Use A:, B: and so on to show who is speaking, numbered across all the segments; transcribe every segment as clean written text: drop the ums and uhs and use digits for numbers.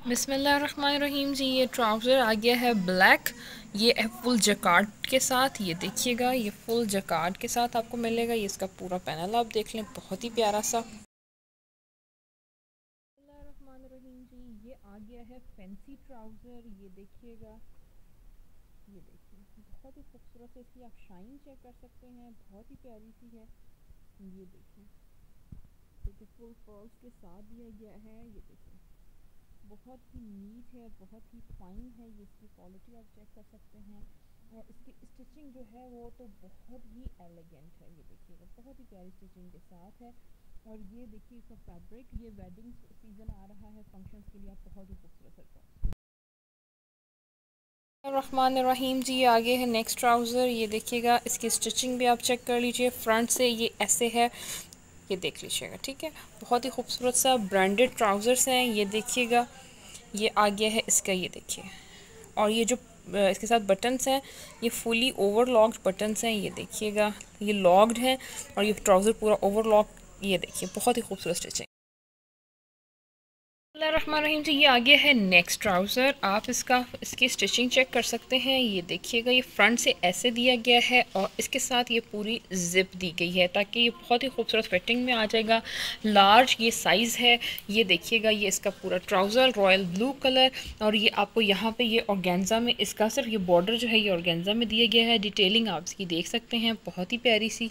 A: बिस्मिल्लाहिर्रहमानिर्रहीम जी, ये ट्राउज़र आ गया है ब्लैक। ये है फुल जकार्ड के साथ। ये देखिएगा, ये फुल जकार्ड के साथ आपको मिलेगा। ये इसका पूरा पैनल आप देख लें, बहुत ही प्यारा सा। बिस्मिल्लाहिर्रहमानिर्रहीम जी, ये आ गया है फैंसी ट्राउज़र। ये देखिएगा, ये देखिए बहुत ही खूबसूरत है। इसकी आप शाइन चेक कर सकते हैं, बहुत ही प्यारी सी है। ये देखिए, देखिए फुल पर्ल्स के साथ दिया गया है। ये देखिए बहुत ही नीट है, बहुत ही फाइन है। ये इसकी क्वालिटी आप चेक कर सकते हैं। और इसकी स्टिचिंग जो है वो तो बहुत ही एलिगेंट है। ये देखिएगा, बहुत ही प्यारी स्टिचिंग के साथ है। और ये देखिए इसका फैब्रिक, ये वेडिंग सीजन आ रहा है, फंक्शंस के लिए आप बहुत ही खूबसूरत है। रहमान रहीम जी, ये आगे है नेक्स्ट ट्राउज़र। ये देखिएगा, इसकी स्टिचिंग भी आप चेक कर लीजिए। फ्रंट से ये ऐसे है, ये देख लीजिएगा, ठीक है। बहुत ही खूबसूरत सा ब्रांडेड ट्राउज़र्स हैं। ये देखिएगा, ये आ गया है इसका, ये देखिए। और ये जो इसके साथ बटन्स हैं, ये फुली ओवरलॉक्ड बटन्स हैं। ये देखिएगा, ये लॉक्ड हैं और ये ट्राउज़र पूरा ओवरलॉक। ये देखिए, बहुत ही खूबसूरत स्टिचिंग। बिस्मिल्लाहिर्रहमानिर्रहीम जी, ये आगे है नेक्स्ट ट्राउज़र। आप इसकी स्टिचिंग चेक कर सकते हैं। ये देखिएगा, ये फ्रंट से ऐसे दिया गया है और इसके साथ ये पूरी जिप दी गई है ताकि ये बहुत ही खूबसूरत फिटिंग में आ जाएगा। लार्ज ये साइज़ है। ये देखिएगा, ये इसका पूरा ट्राउज़र रॉयल ब्लू कलर। और ये आपको यहाँ पे ये ऑर्गेन्जा में, इसका सिर्फ ये बॉर्डर जो है ये ऑर्गेन्जा में दिया गया है। डिटेलिंग आप इसकी देख सकते हैं, बहुत ही प्यारी सी।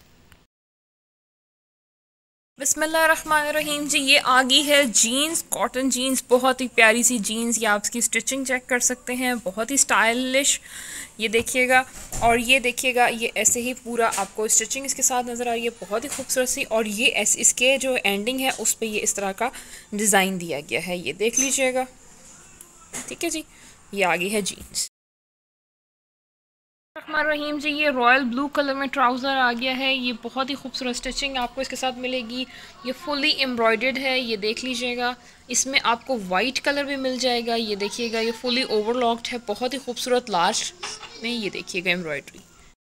A: बिस्मिल्लाहिर्रहमानिर्रहीम जी, ये आ गई है जीन्स, कॉटन जीन्स, बहुत ही प्यारी सी जीन्स। ये आप इसकी स्टिचिंग चेक कर सकते हैं, बहुत ही स्टाइलिश। ये देखिएगा, और ये देखिएगा, ये ऐसे ही पूरा आपको स्टिचिंग इसके साथ नज़र आ रही है, बहुत ही खूबसूरत सी। और ये ऐसे इसके जो एंडिंग है उस पर ये इस तरह का डिज़ाइन दिया गया है। ये देख लीजिएगा, ठीक है जी। ये आ गई है जीन्स। रहीम जी, ये रॉयल ब्लू कलर में ट्राउज़र आ गया है। ये बहुत ही खूबसूरत स्टिचिंग आपको इसके साथ मिलेगी। ये फुली एम्ब्रॉयडर्ड है, ये देख लीजिएगा। इसमें आपको वाइट कलर भी मिल जाएगा। ये देखिएगा, ये फुली ओवरलॉक्ड है, बहुत ही खूबसूरत लास्ट में ये देखिएगा एम्ब्रॉयडरी।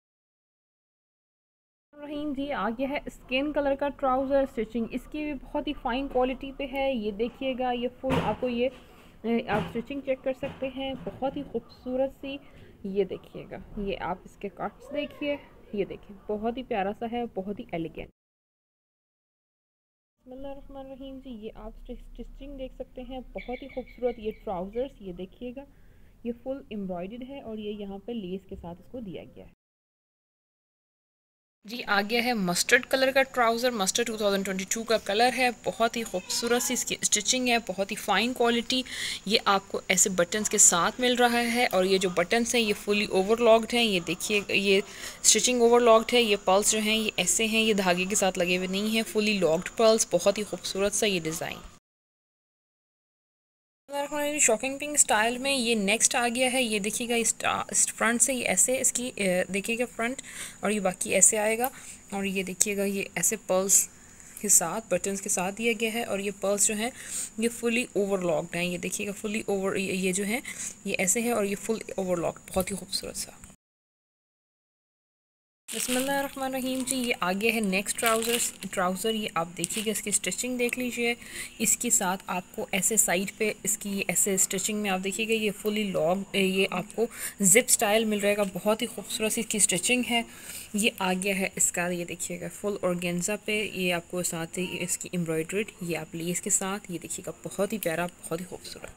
A: रहीम जी, आ गया है स्किन कलर का ट्राउज़र। स्टिचिंग इसकी भी बहुत ही फ़ाइन क्वालिटी पे है। ये देखिएगा, ये फुल आपको ये आप स्टिचिंग चेक कर सकते हैं, बहुत ही खूबसूरत सी। ये देखिएगा, ये आप इसके कट्स देखिए, ये देखिए बहुत ही प्यारा सा है, बहुत ही एलिगेंट। बिस्मिल्लाहिर्रहमानिर्रहीम जी, ये आप स्टिचिंग देख सकते हैं, बहुत ही खूबसूरत ये ट्राउज़र्स। ये देखिएगा, ये फुल एम्ब्रॉयडर्ड है और ये यहाँ पे लेस के साथ इसको दिया गया है। जी, आ गया है मस्टर्ड कलर का ट्राउज़र। मस्टर्ड 2022 का कलर है, बहुत ही खूबसूरत सी इसकी स्टिचिंग है, बहुत ही फ़ाइन क्वालिटी। ये आपको ऐसे बटन्स के साथ मिल रहा है और ये जो बटन्स हैं ये फुली ओवरलॉक्ड हैं। ये देखिए, ये स्टिचिंग ओवरलॉक्ड है। ये पर्ल्स जो हैं ये ऐसे हैं, ये धागे के साथ लगे हुए नहीं हैं, फुली लॉक्ड पर्ल्स। बहुत ही खूबसूरत सा ये डिज़ाइन। शॉकिंग पिंक स्टाइल में ये नेक्स्ट आ गया है। ये देखिएगा, इस फ्रंट से ये ऐसे इसकी देखिएगा फ्रंट, और ये बाकी ऐसे आएगा। और ये देखिएगा, ये ऐसे पर्ल्स के साथ बटन्स के साथ दिया गया है। और ये पर्ल्स जो हैं ये फुली ओवरलॉक्ड हैं। ये देखिएगा, फुली ओवर ये जो है ये ऐसे है और ये फुल ओवरलॉक्ड, बहुत ही खूबसूरत सा। बिस्मिल्लाहिर्रहमानिर्रहीम जी, ये आगे है नेक्स्ट ट्राउज़र। ये आप देखिएगा, इसकी स्टिचिंग देख लीजिए। इसके साथ आपको ऐसे साइड पे इसकी ऐसे स्टिचिंग में आप देखिएगा, ये फुली लॉग ये आपको ज़िप स्टाइल मिल रहेगा, बहुत ही खूबसूरत सी इसकी स्टिचिंग है। ये आ गया है इसका, ये देखिएगा फुल ऑर्गेन्जा पे ये आपको साथ ही इसकी एम्ब्रॉयड्रेड, ये आप लेस के साथ, ये देखिएगा बहुत ही प्यारा, बहुत ही खूबसूरत।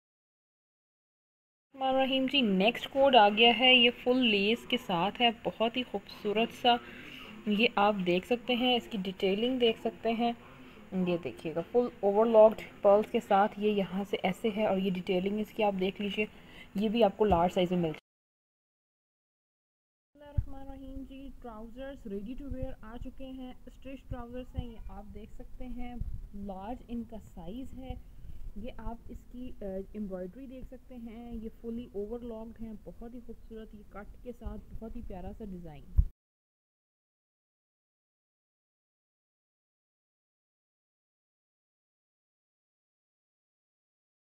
A: रहीम जी, नेक्स्ट कोड आ गया है, ये फुल लेस के साथ है, बहुत ही खूबसूरत सा। ये आप देख सकते हैं, इसकी डिटेलिंग देख सकते हैं। ये देखिएगा, फुल ओवरलॉक्ड पर्ल्स के साथ ये यहाँ से ऐसे है और ये डिटेलिंग इसकी आप देख लीजिए। ये भी आपको लार्ज साइज में मिल Rahim ji, trousers ready to wear आ चुके हैं। स्ट्रेच ट्राउज़र्स हैं, ये आप देख सकते हैं, लार्ज इनका साइज़ है। ये आप इसकी एम्ब्रॉयडरी देख सकते हैं, ये फुली ओवरलॉक्ड हैं, बहुत ही खूबसूरत, ये कट के साथ बहुत ही प्यारा सा डिज़ाइन।